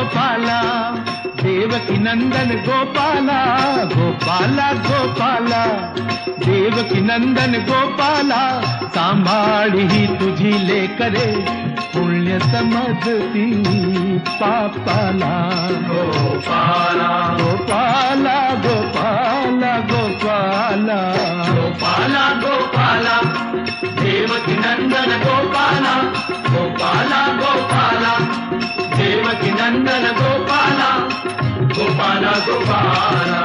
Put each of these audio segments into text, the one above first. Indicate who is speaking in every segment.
Speaker 1: गोपाला देवकी नंदन गोपाला गोपाला गोपाला देवकी नंदन गोपाला सांभाळी तुझी लेकरे पुण्य समजती पापाला
Speaker 2: गोपाला
Speaker 1: गोपाला गोपाला गोपाला
Speaker 2: गोपाला गोपाला देवकी नंदन गोपाला गोपाला गोपाला देवकी नंदन गोपाला गोपाला गोपाला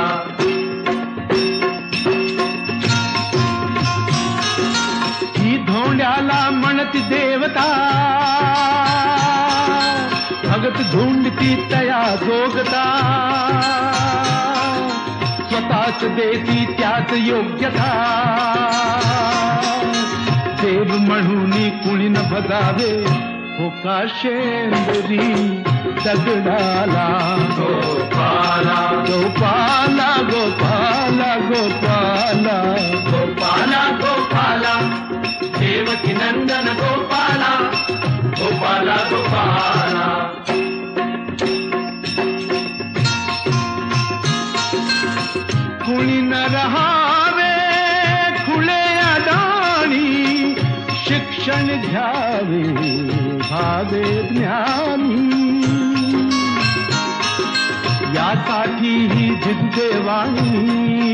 Speaker 1: ही धोंड्याला म्हणती देवता भगत झुंडती तया जोगता स्वतःच देती त्याच योग्यता देव म्हणून कुणी न बजावे हो का शेंदरी दगडाला
Speaker 2: गोपाला
Speaker 1: गोपाला गोपाला गोपाला
Speaker 2: गोपाला गोपाला देवकी नंदन गोपाला गोपाला गोपाला
Speaker 1: कुणी न रहावे खुले अडाणी शिक्षण घ्यावे भावे ज्ञानी यासाठी ही जिद्देवाणी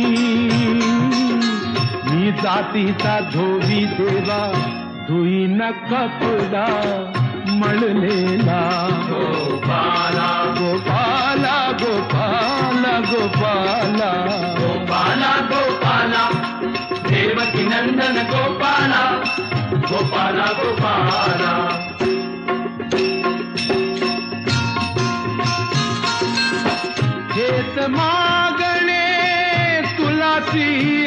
Speaker 1: मी जातीचा धोबी देवा धुई न कपडा मळलेला
Speaker 2: गोपाला
Speaker 1: गोपाला गोपाला गोपाला
Speaker 2: गोपाला गोपाला देवकी नंदन गोपाला गोपाला गोपाला
Speaker 1: हेत मागणे तुला ती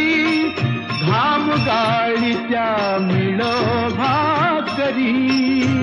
Speaker 1: हरी घाम गाळी त्या मिळो भाकरी